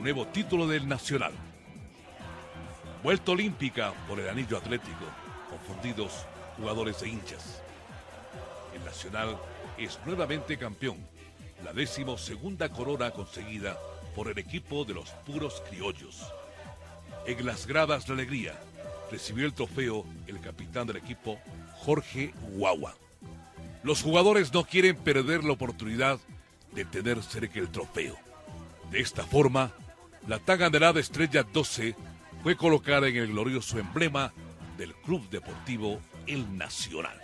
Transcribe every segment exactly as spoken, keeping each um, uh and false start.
nuevo título del Nacional. Vuelta olímpica por el anillo atlético, confundidos jugadores e hinchas. El Nacional es nuevamente campeón, la decimosegunda corona conseguida por el equipo de los puros criollos. En las gradas de alegría recibió el trofeo el capitán del equipo, Jorge Guagua. Los jugadores no quieren perder la oportunidad de tener cerca el trofeo. De esta forma, la tan anhelada estrella doce fue colocada en el glorioso emblema del Club Deportivo El Nacional.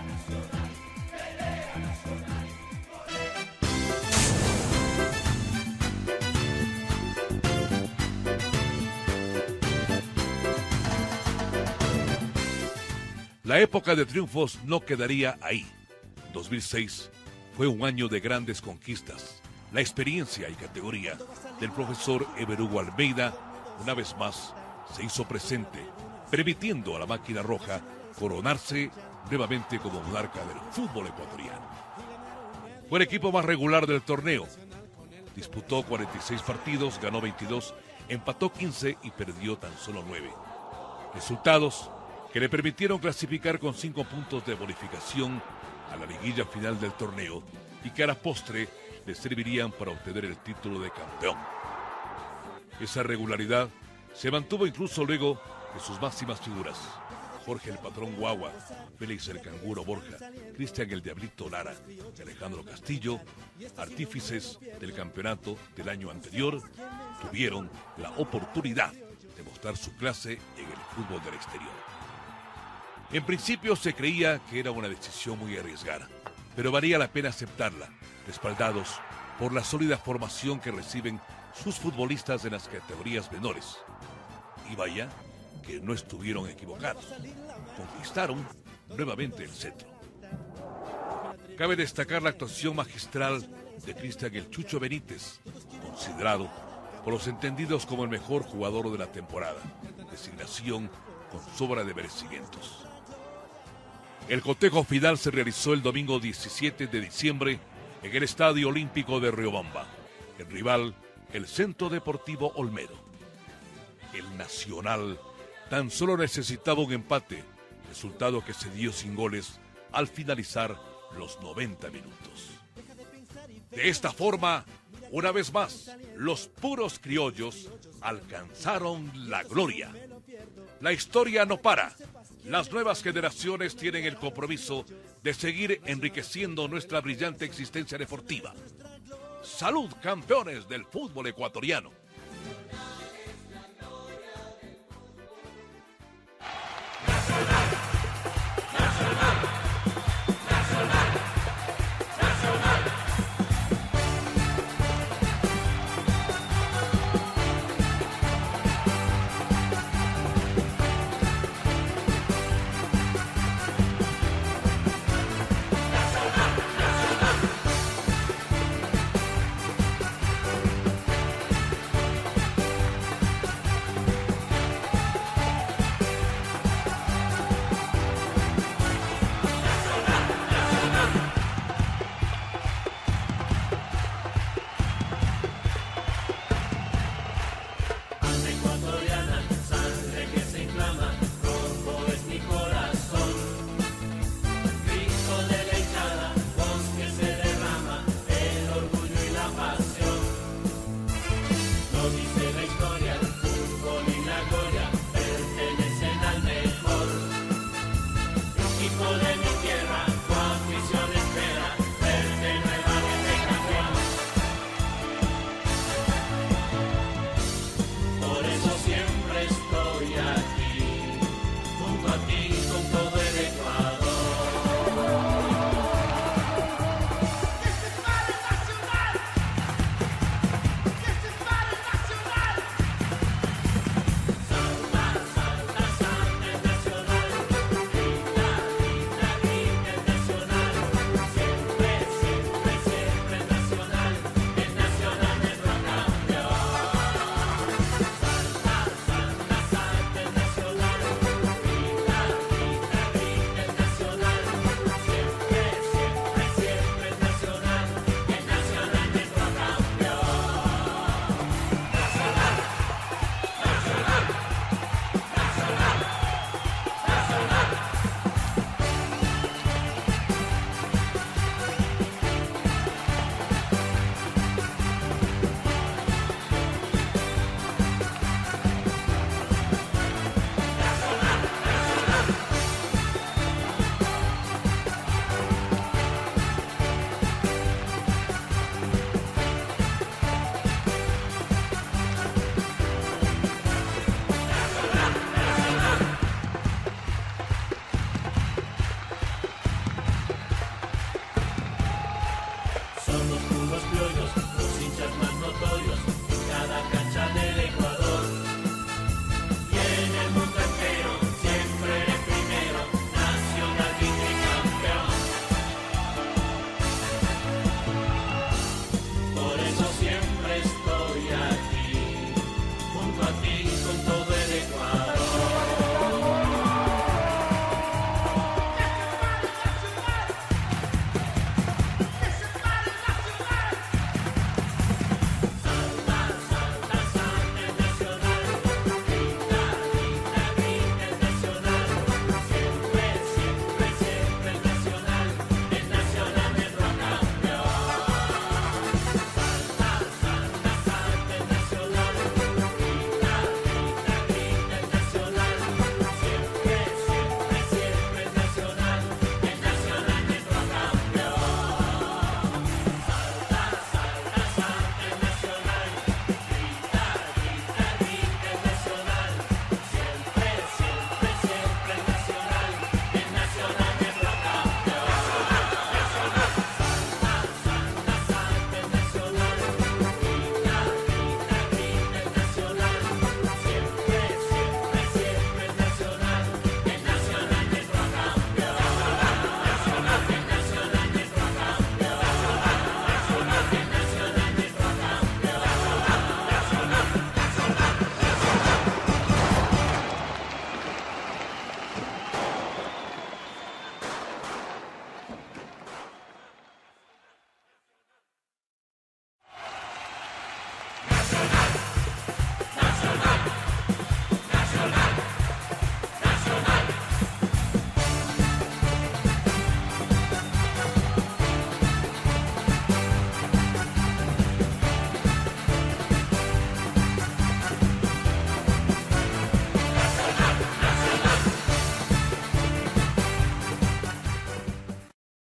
La época de triunfos no quedaría ahí. dos mil seis fue un año de grandes conquistas. La experiencia y categoría del profesor Ever Hugo Almeida una vez más se hizo presente, permitiendo a la máquina roja coronarse nuevamente como monarca del fútbol ecuatoriano. Fue el equipo más regular del torneo. Disputó cuarenta y seis partidos, ganó veintidós, empató quince y perdió tan solo nueve. Resultados que le permitieron clasificar con cinco puntos de bonificación a la liguilla final del torneo y que a la postre le servirían para obtener el título de campeón. Esa regularidad se mantuvo incluso luego de sus máximas figuras: Jorge el Patrón Guagua, Félix el Canguro Borja, Cristian el Diablito Lara y Alejandro Castillo, artífices del campeonato del año anterior, tuvieron la oportunidad de mostrar su clase en el fútbol del exterior. En principio se creía que era una decisión muy arriesgada, pero valía la pena aceptarla, respaldados por la sólida formación que reciben sus futbolistas en las categorías menores. Y vaya que no estuvieron equivocados. Conquistaron nuevamente el centro. Cabe destacar la actuación magistral de Cristian el Chucho Benítez, considerado por los entendidos como el mejor jugador de la temporada, designación con sobra de merecimientos. El cotejo final se realizó el domingo diecisiete de diciembre en el Estadio Olímpico de Riobamba. El rival, el Centro Deportivo Olmedo. El Nacional tan solo necesitaba un empate, resultado que se dio sin goles al finalizar los noventa minutos. De esta forma, una vez más, los puros criollos alcanzaron la gloria. La historia no para. Las nuevas generaciones tienen el compromiso de seguir enriqueciendo nuestra brillante existencia deportiva. ¡Salud, campeones del fútbol ecuatoriano!